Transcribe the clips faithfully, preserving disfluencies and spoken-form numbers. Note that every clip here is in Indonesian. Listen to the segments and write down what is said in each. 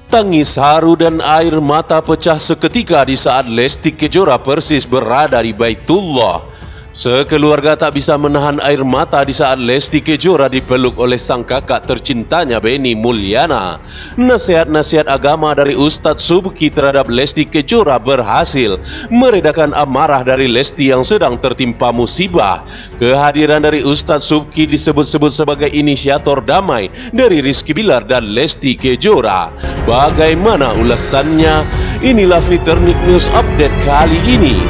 Tangis haru dan air mata pecah seketika di saat Lesti Kejora persis berada di Baitullah. Sekeluarga tak bisa menahan air mata di saat Lesti Kejora dipeluk oleh sang kakak tercintanya Benny Mulyana. Nasihat-nasihat agama dari Ustadz Subki terhadap Lesti Kejora berhasil meredakan amarah dari Lesti yang sedang tertimpa musibah. Kehadiran dari Ustadz Subki disebut-sebut sebagai inisiator damai dari Rizky Bilar dan Lesti Kejora. Bagaimana ulasannya? Inilah Fiturnik News Update kali ini.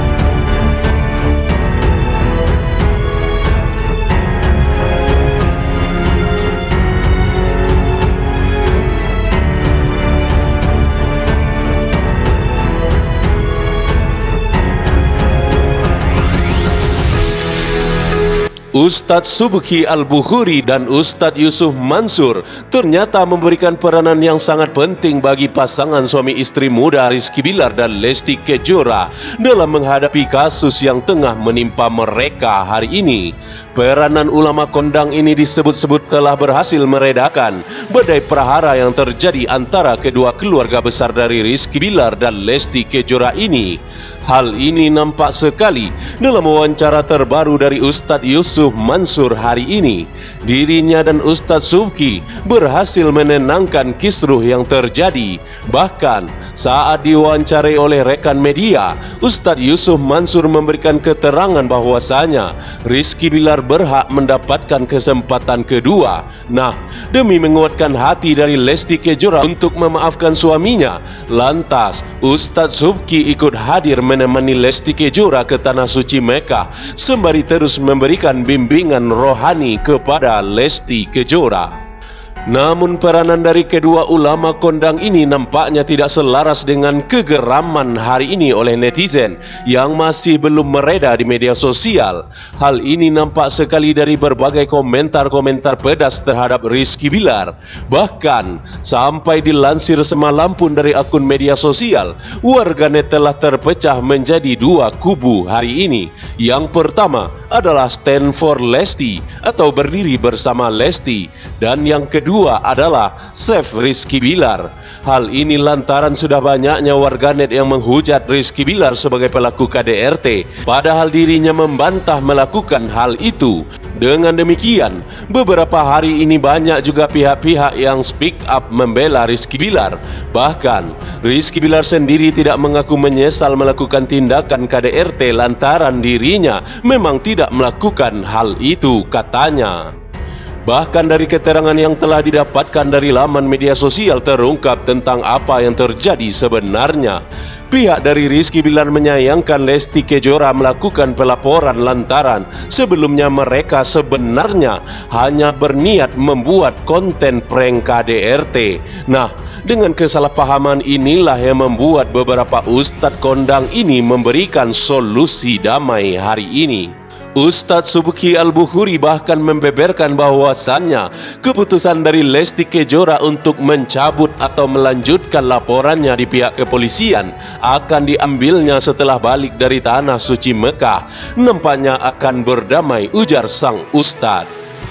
Ustadz Subki Al-Bukhuri dan Ustadz Yusuf Mansur ternyata memberikan peranan yang sangat penting bagi pasangan suami istri muda Rizky Bilar dan Lesti Kejora dalam menghadapi kasus yang tengah menimpa mereka hari ini. Peranan ulama kondang ini disebut-sebut telah berhasil meredakan badai prahara yang terjadi antara kedua keluarga besar dari Rizky Bilar dan Lesti Kejora ini. Hal ini nampak sekali dalam wawancara terbaru dari Ustadz Yusuf Mansur hari ini. Dirinya dan Ustadz Subki berhasil menenangkan kisruh yang terjadi. Bahkan saat diwawancarai oleh rekan media, Ustadz Yusuf Mansur memberikan keterangan bahwasanya Rizky Bilar berhak mendapatkan kesempatan kedua. Nah, demi menguatkan hati dari Lesti Kejora untuk memaafkan suaminya, lantas Ustadz Subki ikut hadir menemani Lesti Kejora ke Tanah Suci Mekah sembari terus memberikan bimbingan rohani kepada Lesti Kejora. Namun peranan dari kedua ulama kondang ini nampaknya tidak selaras dengan kegeraman hari ini oleh netizen yang masih belum mereda di media sosial. Hal ini nampak sekali dari berbagai komentar-komentar pedas terhadap Rizky Bilar. Bahkan sampai dilansir semalam pun dari akun media sosial, warganet telah terpecah menjadi dua kubu hari ini. Yang pertama adalah stand for Lesti atau berdiri bersama Lesti, dan yang kedua adalah Save Rizky Bilar. Hal ini lantaran sudah banyaknya warganet yang menghujat Rizky Bilar sebagai pelaku K D R T, padahal dirinya membantah melakukan hal itu. Dengan demikian, beberapa hari ini banyak juga pihak-pihak yang speak up membela Rizky Bilar. Bahkan Rizky Bilar sendiri tidak mengaku menyesal melakukan tindakan K D R T lantaran dirinya memang tidak melakukan hal itu, katanya. Bahkan dari keterangan yang telah didapatkan dari laman media sosial terungkap tentang apa yang terjadi sebenarnya. Pihak dari Rizky Bilar menyayangkan Lesti Kejora melakukan pelaporan lantaran sebelumnya mereka sebenarnya hanya berniat membuat konten prank K D R T. Nah, dengan kesalahpahaman inilah yang membuat beberapa ustadz kondang ini memberikan solusi damai hari ini. Ustadz Subki Al-Bukhuri bahkan membeberkan bahwasannya keputusan dari Lesti Kejora untuk mencabut atau melanjutkan laporannya di pihak kepolisian akan diambilnya setelah balik dari Tanah Suci Mekah. Nampaknya akan berdamai, ujar sang ustadz.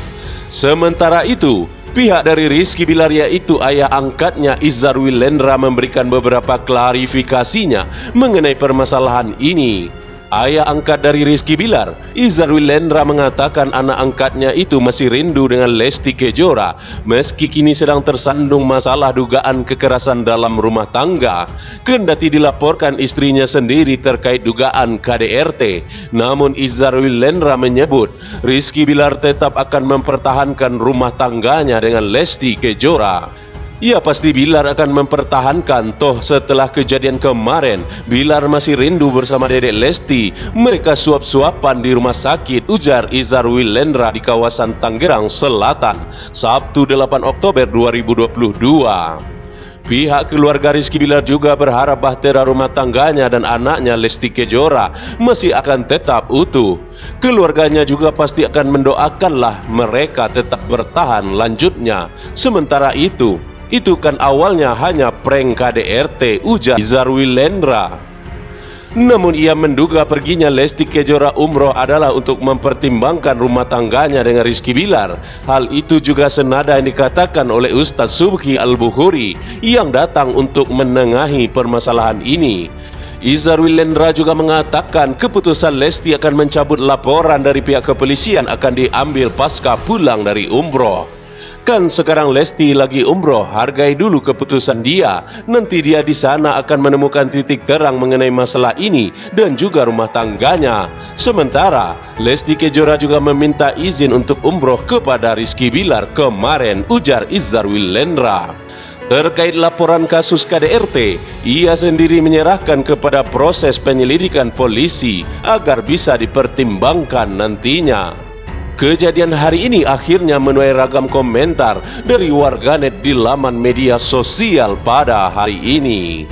Sementara itu, pihak dari Rizky Bilar yaitu ayah angkatnya Izzar Willendra memberikan beberapa klarifikasinya mengenai permasalahan ini. Ayah angkat dari Rizky Bilar, Izzar Willendra, mengatakan anak angkatnya itu masih rindu dengan Lesti Kejora meski kini sedang tersandung masalah dugaan kekerasan dalam rumah tangga. Kendati dilaporkan istrinya sendiri terkait dugaan K D R T, namun Izzar Willendra menyebut Rizky Bilar tetap akan mempertahankan rumah tangganya dengan Lesti Kejora. Ya, pasti Bilar akan mempertahankan, toh setelah kejadian kemarin Bilar masih rindu bersama dedek Lesti. Mereka suap-suapan di rumah sakit, ujar Izzar Willendra di kawasan Tangerang Selatan, Sabtu delapan Oktober dua ribu dua puluh dua. Pihak keluarga Rizky Bilar juga berharap bahtera rumah tangganya dan anaknya Lesti Kejora masih akan tetap utuh. Keluarganya juga pasti akan mendoakanlah mereka tetap bertahan lanjutnya. Sementara itu, Itu kan awalnya hanya prank K D R T, ujar Izzar Willendra. Namun ia menduga perginya Lesti Kejora umroh adalah untuk mempertimbangkan rumah tangganya dengan Rizky Bilar. Hal itu juga senada yang dikatakan oleh Ustadz Subki Al-Bukhuri yang datang untuk menengahi permasalahan ini. Izzar Willendra juga mengatakan keputusan Lesti akan mencabut laporan dari pihak kepolisian akan diambil pasca pulang dari umroh. Kan sekarang Lesti lagi umroh, hargai dulu keputusan dia. Nanti dia di sana akan menemukan titik terang mengenai masalah ini dan juga rumah tangganya. Sementara Lesti Kejora juga meminta izin untuk umroh kepada Rizky Bilar kemarin, ujar Izzar Willendra. Terkait laporan kasus K D R T, ia sendiri menyerahkan kepada proses penyelidikan polisi agar bisa dipertimbangkan nantinya. Kejadian hari ini akhirnya menuai ragam komentar dari warganet di laman media sosial pada hari ini.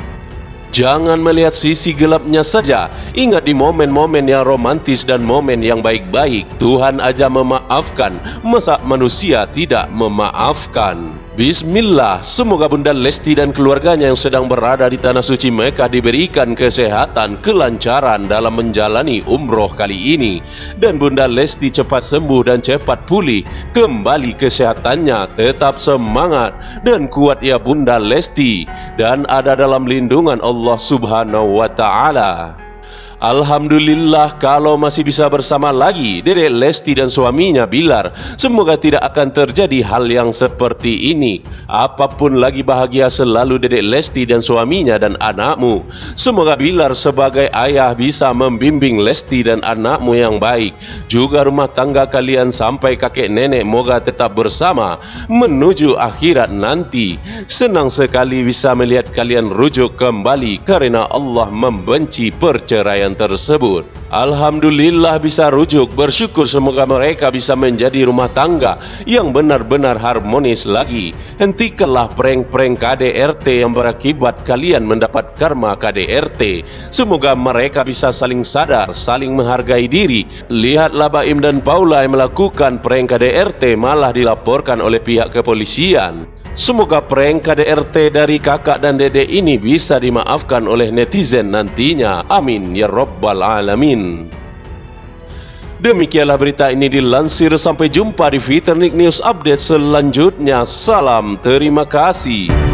Jangan melihat sisi gelapnya saja, ingat di momen-momen yang romantis dan momen yang baik-baik, Tuhan aja memaafkan, masa manusia tidak memaafkan. Bismillah, semoga Bunda Lesti dan keluarganya yang sedang berada di Tanah Suci Mekah diberikan kesehatan, kelancaran dalam menjalani umroh kali ini. Dan Bunda Lesti cepat sembuh dan cepat pulih kembali kesehatannya. Tetap semangat dan kuat ya Bunda Lesti, dan ada dalam lindungan Allah Subhanahu wa Ta'ala. Alhamdulillah kalau masih bisa bersama lagi Dedek Lesti dan suaminya Bilar. Semoga tidak akan terjadi hal yang seperti ini. Apapun lagi bahagia selalu Dedek Lesti dan suaminya dan anakmu. Semoga Bilar sebagai ayah bisa membimbing Lesti dan anakmu yang baik. Juga rumah tangga kalian sampai kakek nenek moga tetap bersama menuju akhirat nanti. Senang sekali bisa melihat kalian rujuk kembali karena Allah membenci perceraian tersebut. Alhamdulillah bisa rujuk, bersyukur semoga mereka bisa menjadi rumah tangga yang benar-benar harmonis lagi. Hentikanlah prank-prank K D R T yang berakibat kalian mendapat karma K D R T. Semoga mereka bisa saling sadar, saling menghargai diri. Lihatlah Baim dan Paula yang melakukan prank K D R T malah dilaporkan oleh pihak kepolisian. Semoga prank K D R T dari kakak dan dedek ini bisa dimaafkan oleh netizen nantinya. Amin ya Rabbal Alamin. Demikianlah berita ini dilansir. Sampai jumpa di Fitrnik News Update selanjutnya. Salam, terima kasih.